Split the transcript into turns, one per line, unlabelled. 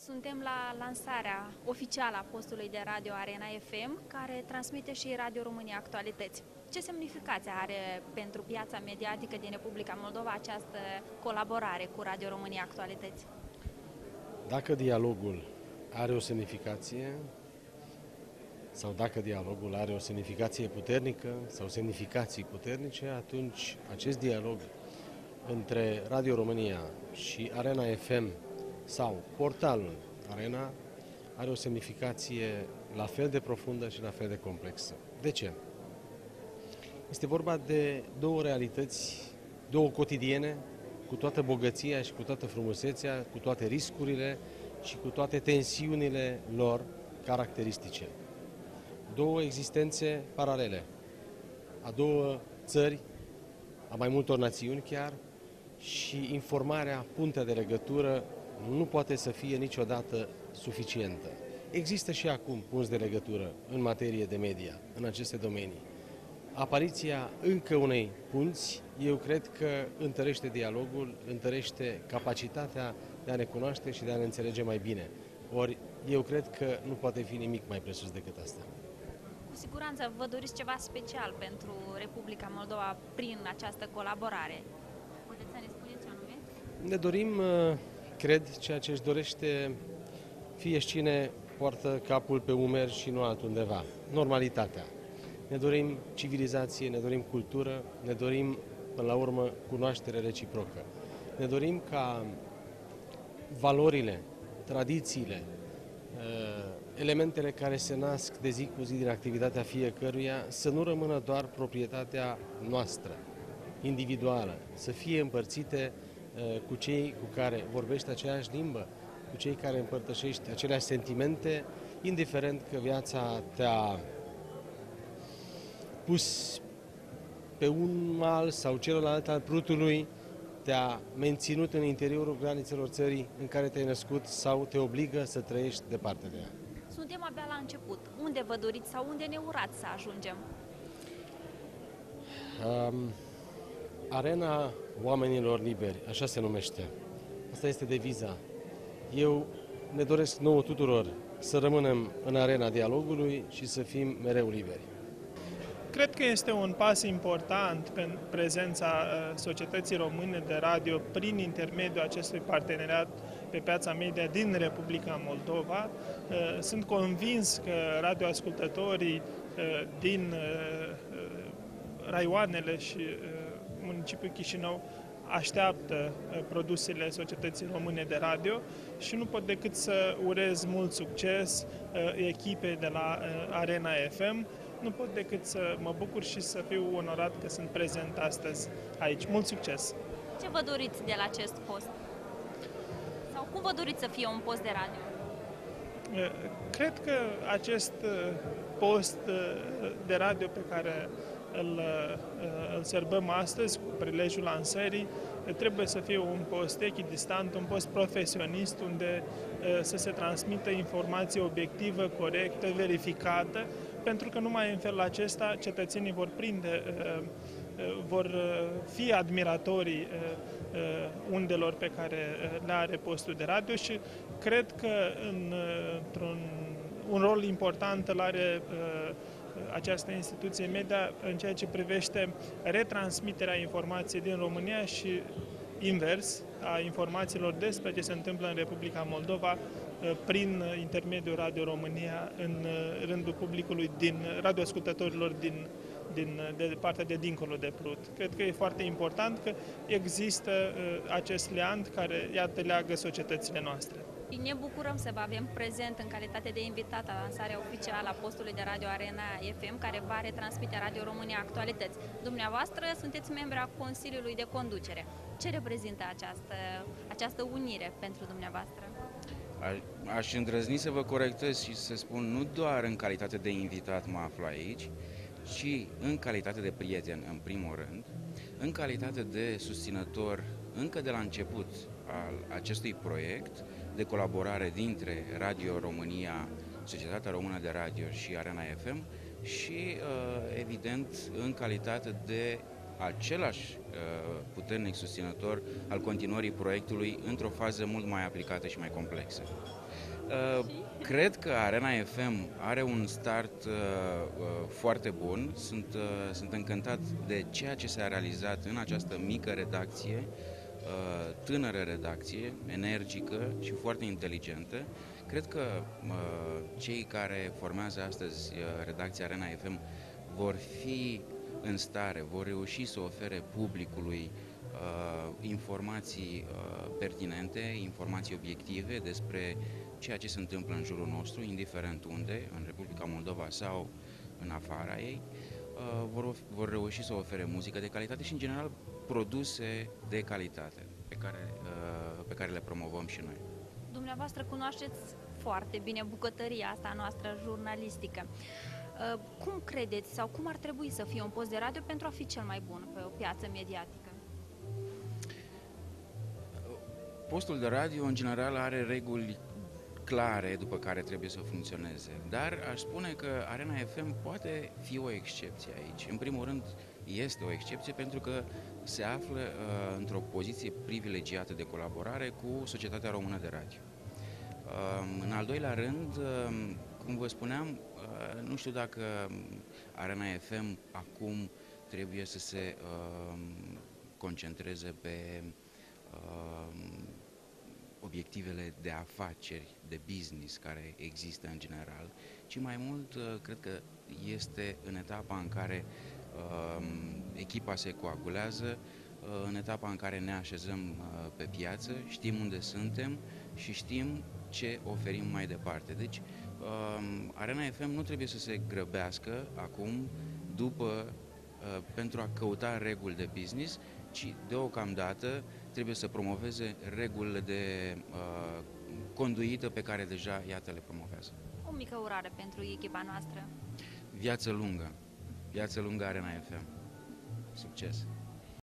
Suntem la lansarea oficială a postului de radio Arena FM, care transmite și Radio România Actualități. Ce semnificație are pentru piața mediatică din Republica Moldova această colaborare cu Radio România Actualități?
Dacă dialogul are o semnificație, sau dacă dialogul are o semnificație puternică sau semnificații puternice, atunci acest dialog între Radio România și Arena FM sau portalul Arena are o semnificație la fel de profundă și la fel de complexă. De ce? Este vorba de două realități, două cotidiene, cu toată bogăția și cu toată frumusețea, cu toate riscurile și cu toate tensiunile lor caracteristice. Două existențe paralele, a două țări, a mai multor națiuni chiar, și informarea, puntea de legătură, nu poate să fie niciodată suficientă. Există și acum punți de legătură în materie de media, în aceste domenii. Apariția încă unei punți, eu cred că întărește dialogul, întărește capacitatea de a ne cunoaște și de a ne înțelege mai bine. Ori eu cred că nu poate fi nimic mai presus decât asta.
Cu siguranță vă doriți ceva special pentru Republica Moldova prin această colaborare. Puteți să ne spuneți ce anume?
Ne dorim, cred, ceea ce își dorește fiecine poartă capul pe umeri și nu altundeva. Normalitatea. Ne dorim civilizație, ne dorim cultură, ne dorim, până la urmă, cunoaștere reciprocă. Ne dorim ca valorile, tradițiile, elementele care se nasc de zi cu zi din activitatea fiecăruia să nu rămână doar proprietatea noastră, individuală, să fie împărțite cu cei cu care vorbești aceeași limbă, cu cei care împărtășești aceleași sentimente, indiferent că viața te-a pus pe un mal sau celălalt al prutului, te-a menținut în interiorul granițelor țării în care te-ai născut sau te obligă să trăiești departe de ea.
Suntem abia la început. Unde vă doriți sau unde ne urați să ajungem?
Arena oamenilor liberi, așa se numește. Asta este deviza. Eu ne doresc nouă tuturor să rămânem în arena dialogului și să fim mereu liberi.
Cred că este un pas important pentru prezența societății române de radio prin intermediul acestui parteneriat pe piața media din Republica Moldova. Sunt convins că radioascultătorii din raioanele și municipiul Chișinău așteaptă produsele societății române de radio și nu pot decât să urez mult succes echipei de la Arena FM. Nu pot decât să mă bucur și să fiu onorat că sunt prezent astăzi aici. Mult succes!
Ce vă doriți de la acest post? Sau cum vă doriți să fie un post de radio?
Cred că acest post de radio pe care îl sărbăm astăzi cu prilejul lansării trebuie să fie un post echidistant, un post profesionist unde să se transmită informație obiectivă, corectă, verificată, pentru că numai în felul acesta cetățenii vor fi admiratorii undelor pe care le are postul de radio și cred că un rol important îl are această instituție media în ceea ce privește retransmiterea informației din România și invers, a informațiilor despre ce se întâmplă în Republica Moldova prin intermediul Radio România în rândul publicului, radioascultătorilor de partea de dincolo de Prut. Cred că e foarte important că există acest leant care, iată, leagă societățile noastre.
Ne bucurăm să vă avem prezent în calitate de invitat la lansarea oficială a postului de radio Arena FM, care va retransmite Radio România Actualități. Dumneavoastră sunteți membru a Consiliului de Conducere. Ce reprezintă această unire pentru dumneavoastră?
Aș îndrăzni să vă corectez și să spun, nu doar în calitate de invitat mă aflu aici, ci în calitate de prieten, în primul rând, în calitate de susținător încă de la început al acestui proiect de colaborare dintre Radio România, Societatea Română de Radio și Arena FM și, evident, în calitate de același puternic susținător al continuării proiectului într-o fază mult mai aplicată și mai complexă. Cred că Arena FM are un start foarte bun. Sunt încântat de ceea ce s-a realizat în această mică redacție, tânără redacție, energică și foarte inteligentă. Cred că cei care formează astăzi redacția Arena FM vor fi în stare, vor reuși să ofere publicului informații pertinente, informații obiective despre ceea ce se întâmplă în jurul nostru, indiferent unde, în Republica Moldova sau în afara ei, vor reuși să ofere muzică de calitate și, în general, produse de calitate pe care le promovăm și noi.
Dumneavoastră cunoașteți foarte bine bucătăria asta noastră jurnalistică. Cum credeți sau cum ar trebui să fie un post de radio pentru a fi cel mai bun pe o piață mediatică?
Postul de radio, în general, are reguli clare după care trebuie să funcționeze, dar aș spune că Arena FM poate fi o excepție aici. În primul rând, este o excepție pentru că se află într-o poziție privilegiată de colaborare cu Societatea Română de Radio. În al doilea rând, cum vă spuneam, nu știu dacă Arena FM acum trebuie să se concentreze pe obiectivele de afaceri, de business care există în general, ci mai mult cred că este în etapa în care echipa se coagulează, în etapa în care ne așezăm pe piață, știm unde suntem și știm ce oferim mai departe. Deci, Arena FM nu trebuie să se grăbească acum pentru a căuta reguli de business, ci deocamdată trebuie să promoveze regulile de conduită pe care deja, iată, le promovează.
O mică urare pentru echipa noastră.
Viață lungă! Viață lungă Arena FM! Succes!